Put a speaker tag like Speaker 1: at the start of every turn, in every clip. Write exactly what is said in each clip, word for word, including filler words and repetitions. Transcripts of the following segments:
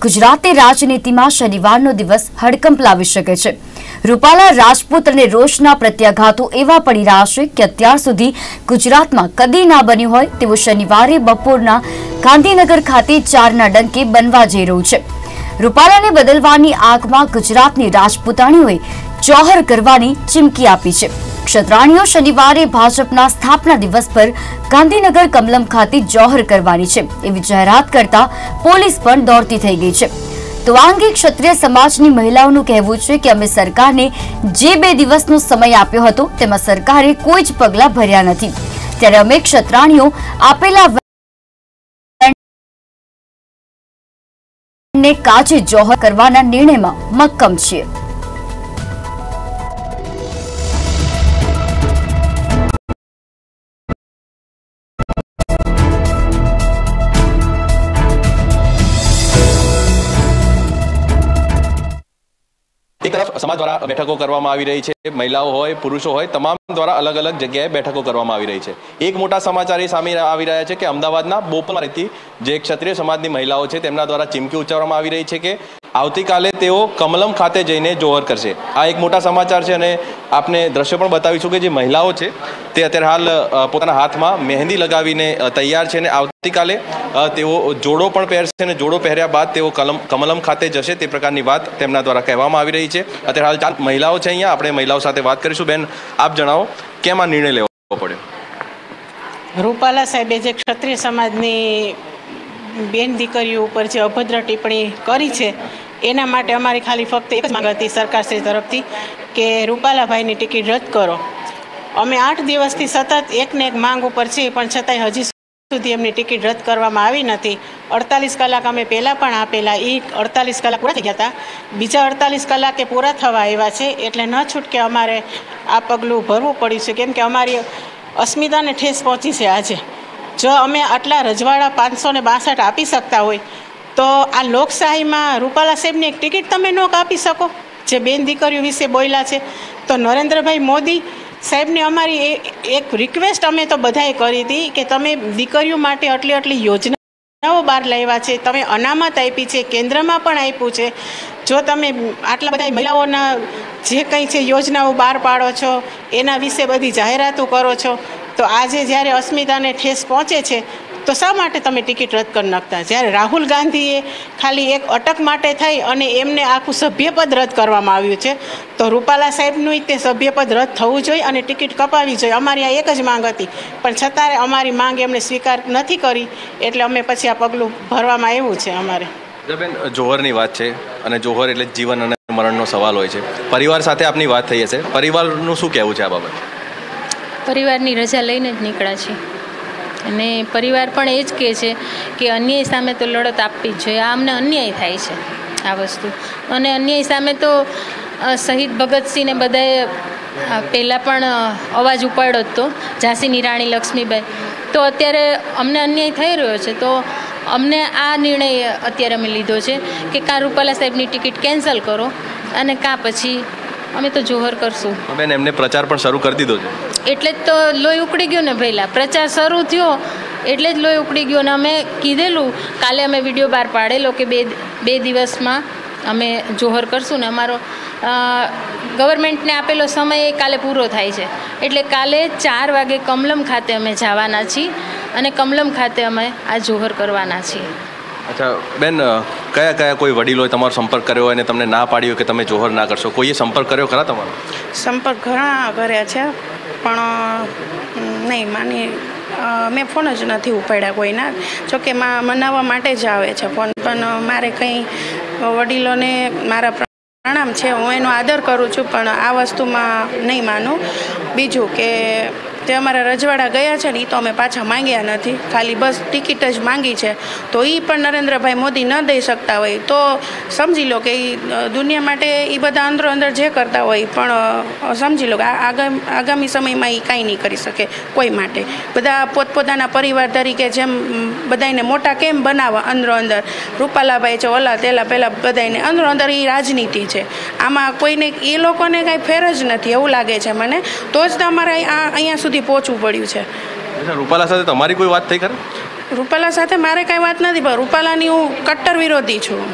Speaker 1: ગુજરાતની રાજનીતિમાં શનિવારનો દિવસ હડકંપ લાવી શકે છે। રૂપાલા રાજપૂત અને રોષના પ્રત્યાઘાતો એવા પડી રહ્યા છે કે અત્યાર સુધી ગુજરાતમાં કદી ના બન્યું હોય તેવું શનિવારે બપોરના ગાંધીનગર ખાતે ચારના ડંકે બનવા જઈ રહ્યું છે। રૂપાલાને બદલવાની આગમાં ગુજરાતની રાજપૂતાણીઓએ જોહર કરવાની ચીમકી આપી છે। ક્ષત્રાણીઓ શનિવારે ભાજપના સ્થાપના દિવસ પર ગાંધીનગર કમલમ ખાતે જોહર કરવાની છે એવી જાહેરાત કરતા પોલીસ પણ દોડતી થઈ ગઈ છે। તો આ અંગે ક્ષત્રિય સમાજની મહિલાઓનું કહેવું છે કે અમે સરકારને જે બે દિવસનો સમય આપ્યો હતો તેમાં સરકારે કોઈ જ પગલાં ભર્યા નથી, ત્યારે અમે ક્ષત્રાણીઓ આપેલા ને કાજે જોહર કરવાના નિર્ણયમાં મક્કમ છીએ।
Speaker 2: एक तरफ समाज द्वारा बैठकों करवामां आवी रही है, महिलाओं होय पुरुषों होय तमाम द्वारा अलग अलग जगह बैठकों करवामां आवी रही है। एक मोटा समाचार ए सामे आवी रह्या छे के अमदावादना बोपलमां रहती जे क्षत्रिय समाजनी महिलाओं छे तेमना द्वारा चीमकी उच्चारवामां आवी रही है कि आवतीकाले तेओ कमलम खाते जईने जोहर करशे। आ एक मोटा समाचार छे अने आपने दृश्य पण बतावीशुं के जे महिलाओं छे ते अत्यारे हाल पोताना हाथमां मेहंदी लगावीने तैयार छे अने आवतीकाले तेओ जोड़ो पण पहेरशे अने जोड़ो पहेर्या बाद तेओ कलम कमलम खाते जशे ते प्रकारनी वात तेमना द्वारा कहेवामां आवी रही है। अत्यारे हाल चार महिलाओं छे अहींया आपणे महिलाओं साथे वात करीशुं। बेन आप जणावो केम आ निर्णय लेवो पड्यो?
Speaker 3: रूपाला साहेबे जे क्षत्रिय समाजनी बेन दीकरीओ पर जे अभद्र टिप्पणी करी छे एना माटे अमारी खाली फक्त एक ज मांग हती सरकारश्री तरफथी के रूपालाभाईनी टिकिट रद्द करो। अमे आठ दिवसथी सतत एक ने एक मांग उपर छे पण छतांय हजी सुधी एमनी टिकिट रद्द करवामां आवी नथी। अड़तालीस कलाक अमे पहेला पण आपेला, ए अड़तालीस कलाक पूरा थई गया हता, बीजा अड़तालीस कलाके पूरा थवा आव्या छे एटले न छूटके अमारे आ पगલું ભરવું પડ્યું છે કેમ કે અમારી અસ્મિતાને ઠેસ પહોંચી છે। આજે જો અમે આટલા રજવાડા પાંચસો ને બાસઠ આપી શકતા હોય તો આ લોકશાહીમાં રૂપાલા સાહેબની એક ટિકિટ તમે ન કાપી શકો જે બેન દીકરીઓ વિશે બોલ્યા છે? તો નરેન્દ્રભાઈ મોદી સાહેબને અમારી એક રિક્વેસ્ટ અમે તો બધાએ કરી હતી કે તમે દીકરીઓ માટે આટલી આટલી યોજનાઓ બહાર લાવ્યા છે, તમે અનામત આપી છે, કેન્દ્રમાં પણ આપ્યું છે। જો તમે આટલા બધા મહિલાઓના જે કંઈ છે યોજનાઓ બહાર પાડો છો એના વિશે બધી જાહેરાતો કરો છો તો આજે જ્યારે અસ્મિતાને ઠેસ પહોંચે છે તો શા માટે તમે ટિકિટ રદ કરી નાખતા? જ્યારે રાહુલ ગાંધીએ ખાલી એક અટક માટે થઈ અને એમને આખું સભ્યપદ રદ કરવામાં આવ્યું છે તો રૂપાલા સાહેબનું તે સભ્યપદ રદ થવું જોઈએ અને ટિકિટ કપાવી જોઈએ। અમારી આ એક જ માંગ હતી પણ છતાં અમારી માંગ એમણે સ્વીકાર નથી કરી એટલે અમે પછી આ પગલું ભરવામાં આવ્યું છે। અમારે
Speaker 2: બેન જોહરની વાત છે અને જોહર એટલે જીવન અને મરણનો સવાલ હોય છે। પરિવાર સાથે આપની વાત થઈ હશે, પરિવારનું શું કહેવું છે આ બાબત?
Speaker 4: પરિવારની રજા લઈને જ નીકળ્યા છીએ અને પરિવાર પણ એ જ કહે છે કે અન્યાય સામે તો લડત આપવી જ જોઈએ। આ અમને અન્યાય થાય છે આ વસ્તુ, અને અન્યાય સામે તો શહીદ ભગતસિંહને બધાએ પહેલાં પણ અવાજ ઉપાડ્યો હતો, ઝાંસીની રાણી લક્ષ્મીબાઈ। તો અત્યારે અમને અન્યાય થઈ રહ્યો છે તો અમને આ નિર્ણય અત્યારે અમે લીધો છે કે કાં રૂપાલા સાહેબની ટિકિટ કેન્સલ કરો અને કાં પછી અમે તો જોહર કરશું।
Speaker 2: બેન એમને પ્રચાર પણ શરૂ કરી દીધો છે
Speaker 4: એટલે જ તો લોહી ઉકળી ગયું ને પહેલાં પ્રચાર શરૂ થયો એટલે જ લોહી ઉકળી ગયો ને અમે કીધેલું કાલે અમે વિડીયો બહાર પાડેલો કે બે બે દિવસમાં અમે જોહર કરશું ને અમારો ગવર્મેન્ટને આપેલો સમય કાલે પૂરો થાય છે એટલે કાલે ચાર વાગે કમલમ ખાતે અમે જવાના છીએ અને કમલમ ખાતે અમે આ જોહર કરવાના છીએ।
Speaker 2: અચ્છા બેન, કયા કયા કોઈ વડીલોએ તમારો સંપર્ક કર્યો હોય અને તમને ના પાડ્યો કે તમે જોહર ના કરશો? કોઈએ સંપર્ક કર્યો ખરા તમારો?
Speaker 5: સંપર્ક ઘણા કર્યા છે પણ નહીં માની મેં ફોન જ નથી ઉપાડ્યા કોઈના, જોકે માં મનાવવા માટે જ આવે છે ફોન, પણ મારે કંઈ વડીલોને મારા પ્રણામ છે, હું એનો આદર કરું છું પણ આ વસ્તુમાં નહીં માનું। બીજું કે તે અમારા રજવાડા ગયા છે ને એ તો અમે પાછા માંગ્યા નથી, ખાલી બસ ટિકિટ જ માંગી છે તો એ પણ નરેન્દ્રભાઈ મોદી ન દઈ શકતા હોય તો સમજી લો કે એ દુનિયા માટે એ બધા અંદરો અંદર જે કરતા હોય પણ સમજી લો કે આગામી સમયમાં એ કાંઈ નહીં કરી શકે કોઈ માટે। બધા પોતપોતાના પરિવાર તરીકે જેમ બધાને મોટા કેમ બનાવવા અંદરો અંદર, રૂપાલાભાઈ છે ઓલા તેલા પહેલાં બધાને અંદરો અંદર એ રાજનીતિ છે, આમાં કોઈને એ લોકોને કાંઈ ફેર જ નથી એવું લાગે છે મને, તો જ તમારે આ અહીંયા સુધી પહોંચવું પડ્યું છે।
Speaker 2: રૂપાલા સાથે તમારી કોઈ વાત થઈ ખરી?
Speaker 5: રૂપાલા સાથે મારે કાંઈ વાત નથી, પણ રૂપાલાની હું કટ્ટર વિરોધી છું।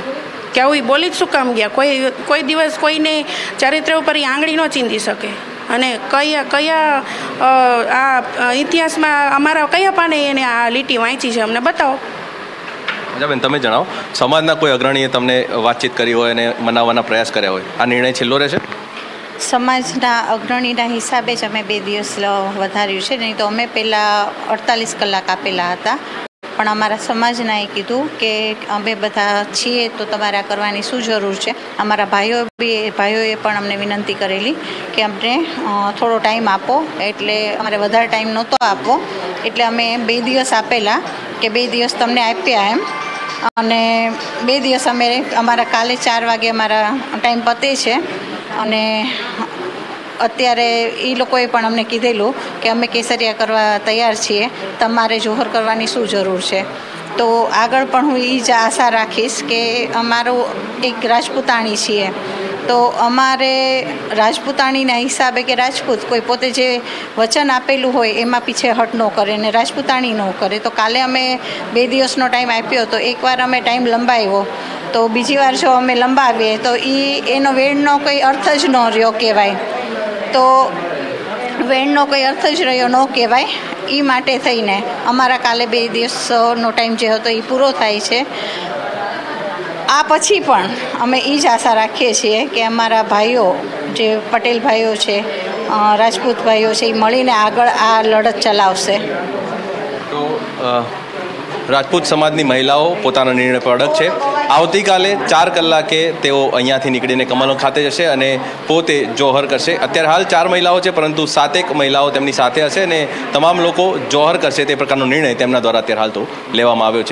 Speaker 5: કે આવું ઈ બોલી જ શું કામ ગયા? કોઈ કોઈ દિવસ કોઈને ચારિત્ર ઉપર ઈ આંગળી ન ચીંધી શકે. અને કયા કયા આ ઇતિહાસમાં અમારા કયા પાને એને આ લીટી વાંચી છે, અમને બતાવો.
Speaker 2: બેન, તમે જણાવો, સમાજના કોઈ અગ્રણીએ તમને વાતચીત કરી હોય અને મનાવવાના પ્રયાસ કર્યા હોય, આ નિર્ણય છેલ્લો રહેશે?
Speaker 6: સમાજના અગ્રણીના હિસાબે જ અમે બે દિવસ વધાર્યું છે, નહીં તો અમે પહેલાં અડતાલીસ કલાક આપેલા હતા. પણ અમારા સમાજના એ કીધું કે અમે બધા છીએ તો તમારે આ કરવાની શું જરૂર છે. અમારા ભાઈઓ બી ભાઈઓએ પણ અમને વિનંતી કરેલી કે અમને થોડો ટાઈમ આપો, એટલે અમારે વધારે ટાઈમ નહોતો આપવો, એટલે અમે બે દિવસ આપેલા કે બે દિવસ તમને આપ્યા એમ. અને બે દિવસ અમે અમારા કાલે ચાર વાગે અમારા ટાઈમ પતે છે. અને અત્યારે એ લોકોએ પણ અમને કીધેલું કે અમે કેસરિયા કરવા તૈયાર છીએ, તમારે જોહર કરવાની શું જરૂર છે. તો આગળ પણ હું એ જ આશા રાખીશ કે અમારું એક રાજપૂતાણી છીએ તો અમારે રાજપૂતાણીના હિસાબે કે રાજપૂત કોઈ પોતે જે વચન આપેલું હોય એમાં પીછે હટ ન કરે ને રાજપૂતાણી ન કરે. તો કાલે અમે બે દિવસનો ટાઈમ આપ્યો તો એકવાર અમે ટાઈમ લંબાવ્યો, તો બીજી વાર જો અમે લંબાવીએ તો એ એનો વેણનો કંઈ અર્થ જ ન રહ્યો કહેવાય. તો વેણનો કંઈ અર્થ જ રહ્યો ન કહેવાય. એ માટે થઈને અમારા કાલે બે દિવસનો ટાઈમ જે હતો એ પૂરો થાય છે. આ પછી પણ અમે એ જ આશા રાખીએ છીએ કે અમારા ભાઈઓ જે પટેલ ભાઈઓ છે, રાજપૂત ભાઈઓ છે, એ મળીને આગળ આ લડત ચલાવશે.
Speaker 2: તો રાજપૂત સમાજની મહિલાઓ પોતાના નિર્ણય પર અડગ છે. આવતીકાલે ચાર કલાકે તેઓ અહીંયાથી નીકળીને કમલ ખાતે જશે અને પોતે જોહર કરશે. અત્યારે હાલ ચાર મહિલાઓ છે, પરંતુ સાતેક મહિલાઓ તેમની સાથે હશે અને તમામ લોકો જોહર કરશે તે પ્રકારનો નિર્ણય તેમના દ્વારા અત્યારે હાલ તો લેવામાં આવ્યો છે.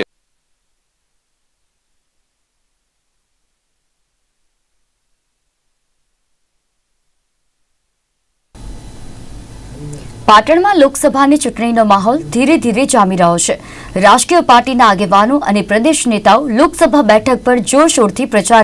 Speaker 1: પાટણમાં લોકસભાની ચૂંટણીનો માહોલ ધીરે ધીરે જામી રહ્યો છે. રાજકીય પાર્ટીના આગેવાનો અને પ્રદેશ નેતાઓ લોકસભા બેઠક પર જોરશોરથી પ્રચાર